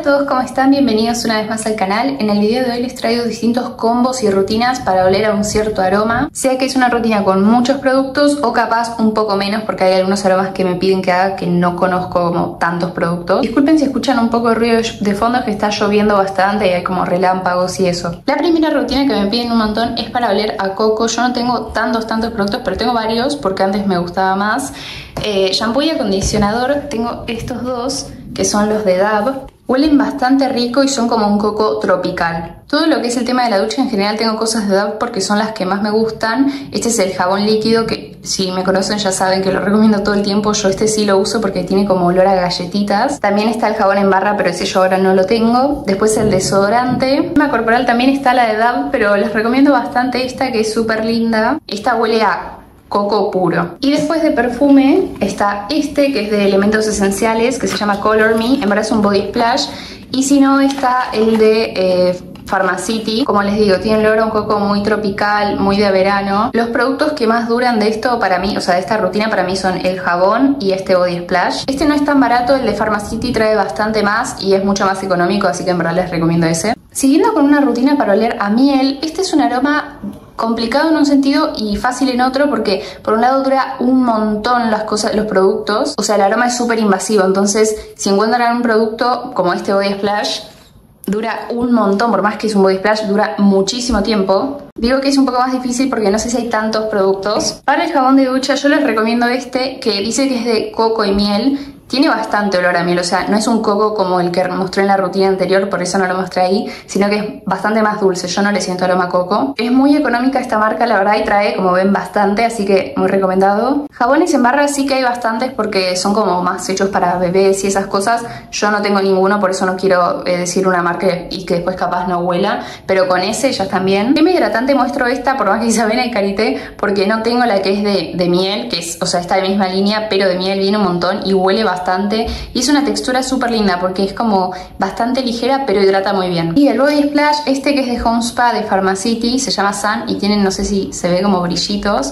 todos, ¿cómo están? Bienvenidos una vez más al canal. En el video de hoy les traigo distintos combos y rutinas para oler a un cierto aroma, sea que es una rutina con muchos productos o capaz un poco menos porque hay algunos aromas que me piden que haga que no conozco como tantos productos. Disculpen si escuchan un poco de ruido de fondo, que está lloviendo bastante y hay como relámpagos y eso. La primera rutina que me piden un montón es para oler a coco. Yo no tengo tantos productos, pero tengo varios porque antes me gustaba más. Shampoo y acondicionador, tengo estos dos que son los de Dove. Huelen bastante rico y son como un coco tropical. Todo lo que es el tema de la ducha en general tengo cosas de Dove porque son las que más me gustan. Este es el jabón líquido que si me conocen ya saben que lo recomiendo todo el tiempo. Yo este sí lo uso porque tiene como olor a galletitas. También está el jabón en barra, pero ese yo ahora no lo tengo. Después el desodorante. Crema corporal también está la de Dove, pero les recomiendo bastante esta que es súper linda. Esta huele a coco puro. Y después de perfume está este que es de elementos esenciales, que se llama Color Me, en verdad es un body splash. Y si no está el de Pharmacity. Como les digo, tiene olor a un coco muy tropical, muy de verano. Los productos que más duran de esto para mí, o sea de esta rutina para mí, son el jabón y este body splash. Este no es tan barato, el de Pharmacity trae bastante más y es mucho más económico, así que en verdad les recomiendo ese. Siguiendo con una rutina para oler a miel, este es un aroma complicado en un sentido y fácil en otro, porque por un lado dura un montón las cosas, los productos, o sea el aroma es súper invasivo, entonces si encuentran un producto como este body splash dura un montón, por más que es un body splash dura muchísimo tiempo. Digo que es un poco más difícil porque no sé si hay tantos productos. Para el jabón de ducha yo les recomiendo este que dice que es de coco y miel. Tiene bastante olor a miel, o sea, no es un coco como el que mostré en la rutina anterior, por eso no lo mostré ahí, sino que es bastante más dulce. Yo no le siento aroma a coco. Es muy económica esta marca, la verdad, y trae, como ven, bastante, así que muy recomendado. Jabones en barra sí que hay bastantes porque son como más hechos para bebés y esas cosas. Yo no tengo ninguno, por eso no quiero decir una marca y que después capaz no huela, pero con ese ya están bien. Crema hidratante muestro esta, por más que Isabela y Karité, porque no tengo la que es de miel, que es, o sea, esta de misma línea, pero de miel viene un montón y huele bastante. Y es una textura súper linda porque es como bastante ligera pero hidrata muy bien. Y el body splash, este que es de Home Spa de Pharmacity, se llama Sun y tienen, no sé si se ve como brillitos,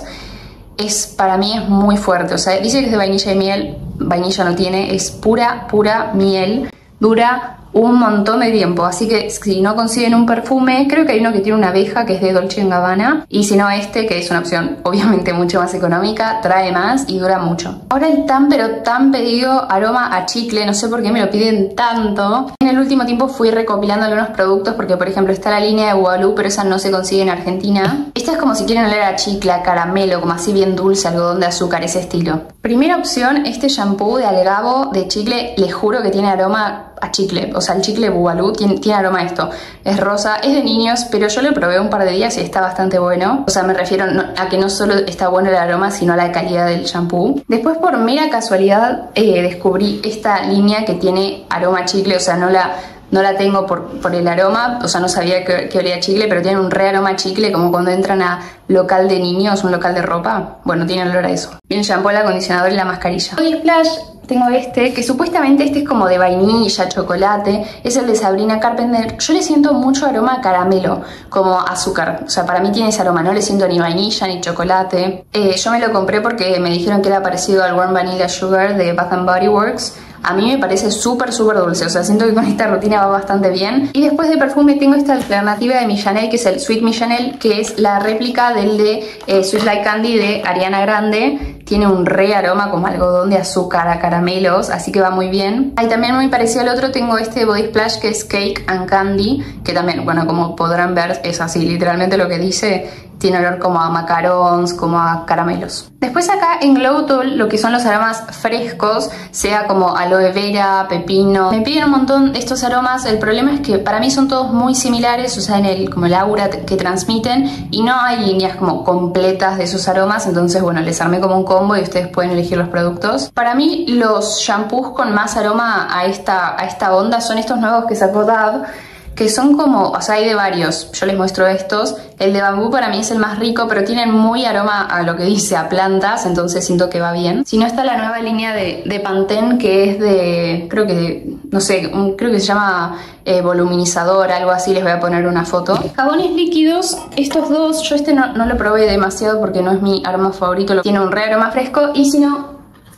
para mí es muy fuerte, o sea, dice que es de vainilla y miel, vainilla no tiene, es pura miel, dura un montón de tiempo, así que si no consiguen un perfume, creo que hay uno que tiene una abeja que es de Dolce & Gabbana, y si no este, que es una opción obviamente mucho más económica, trae más y dura mucho. Ahora el pero tan pedido aroma a chicle, no sé por qué me lo piden tanto. En el último tiempo fui recopilando algunos productos porque por ejemplo está la línea de Boogaloo, pero esa no se consigue en Argentina. Esta es como si quieren oler a chicle, a caramelo, como así bien dulce, algodón de azúcar, ese estilo. Primera opción, este shampoo de Algabo de chicle, les juro que tiene aroma a chicle, o sea el chicle Boogaloo tiene aroma a esto, es rosa, es de niños, pero yo lo probé un par de días y está bastante bueno, o sea me refiero a que no solo está bueno el aroma, sino a la calidad del shampoo. Después por mera casualidad descubrí esta línea que tiene aroma a chicle, o sea no la tengo por el aroma, o sea no sabía que olía a chicle, pero tiene un re aroma a chicle, como cuando entran a local de niños, un local de ropa, bueno, tiene olor a eso. Viene el shampoo, el acondicionador y la mascarilla. Body Splash tengo este, que supuestamente este es como de vainilla, chocolate, es el de Sabrina Carpenter. Yo le siento mucho aroma a caramelo, como azúcar, o sea para mí tiene ese aroma, no le siento ni vainilla ni chocolate. Yo me lo compré porque me dijeron que era parecido al Warm Vanilla Sugar de Bath & Body Works. A mí me parece súper dulce, o sea, siento que con esta rutina va bastante bien. Y después de perfume tengo esta alternativa de Millanel, que es el Sweet Millanel, que es la réplica del de Sweet Like Candy de Ariana Grande. Tiene un re aroma como algodón de azúcar a caramelos, así que va muy bien. Ahí también muy parecido al otro tengo este body splash que es Cake and Candy, que también, bueno, como podrán ver es así, literalmente lo que dice. Tiene olor como a macarons, como a caramelos. Después acá en Glow todo lo que son los aromas frescos, sea como aloe vera, pepino. Me piden un montón estos aromas, el problema es que para mí son todos muy similares, o sea, como el aura que transmiten, y no hay líneas como completas de esos aromas, entonces bueno, les armé como un combo y ustedes pueden elegir los productos. Para mí los shampoos con más aroma a esta onda son estos nuevos que sacó Dove, que son como, o sea hay de varios, yo les muestro estos. El de bambú para mí es el más rico, pero tienen muy aroma a lo que dice, a plantas, entonces siento que va bien. Si no está la nueva línea de Pantene, que es de, creo que, no sé, creo que se llama voluminizador, algo así, les voy a poner una foto. Jabones líquidos, estos dos, yo este no lo probé demasiado porque no es mi aroma favorito, tiene un re aroma fresco, y si no,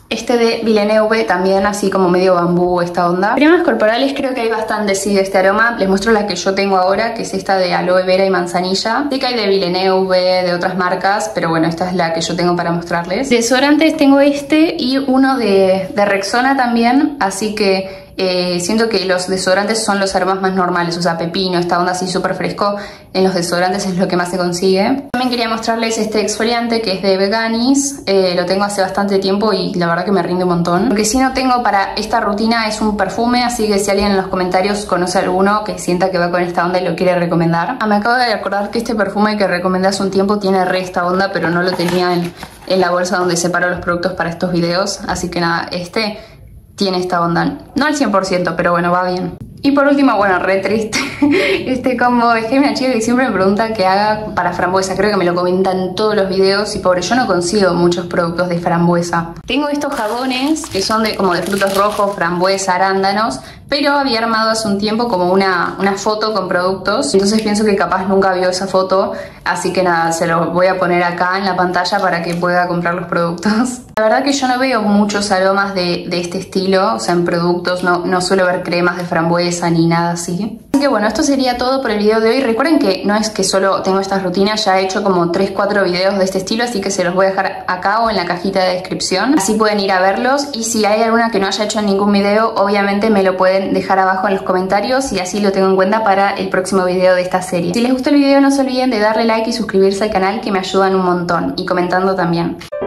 Este de Villeneuve, también así como medio bambú esta onda. Cremas corporales creo que hay bastantes, sí, de este aroma. Les muestro la que yo tengo ahora, que es esta de aloe vera y manzanilla. Sé que hay de Villeneuve, de otras marcas, pero bueno, esta es la que yo tengo para mostrarles. Desodorantes tengo este y uno de Rexona también, así que siento que los desodorantes son los aromas más normales, o sea, pepino, esta onda así súper fresco, en los desodorantes es lo que más se consigue. También quería mostrarles este exfoliante que es de Veganis, lo tengo hace bastante tiempo y la verdad que me rinde un montón. Lo que sí no tengo para esta rutina es un perfume, así que si alguien en los comentarios conoce alguno que sienta que va con esta onda y lo quiere recomendar. Me acabo de acordar que este perfume que recomendé hace un tiempo tiene re esta onda, pero no lo tenía en la bolsa donde separo los productos para estos videos, así que nada, este tiene esta onda, no al 100%, pero bueno, va bien. Y por último, bueno, re triste, este combo. Es que hay una chica que siempre me pregunta qué haga para frambuesa. Creo que me lo comenta en todos los videos y pobre, yo no consigo muchos productos de frambuesa. Tengo estos jabones que son como de frutos rojos, frambuesa, arándanos, pero había armado hace un tiempo como una foto con productos. Entonces pienso que capaz nunca vio esa foto, así que nada, se lo voy a poner acá en la pantalla para que pueda comprar los productos. La verdad que yo no veo muchos aromas de este estilo, o sea, en productos no suelo ver cremas de frambuesa ni nada así. Así que bueno, esto sería todo por el video de hoy. Recuerden que no es que solo tengo estas rutinas, ya he hecho como 3-4 videos de este estilo, así que se los voy a dejar acá o en la cajita de descripción. Así pueden ir a verlos y si hay alguna que no haya hecho en ningún video, obviamente me lo pueden dejar abajo en los comentarios y así lo tengo en cuenta para el próximo video de esta serie. Si les gustó el video no se olviden de darle like y suscribirse al canal, que me ayudan un montón, y comentando también.